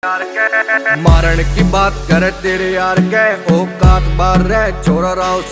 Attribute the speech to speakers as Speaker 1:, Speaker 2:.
Speaker 1: मारण की बात करे तेरे यार के औकात बार रहे छोरा राव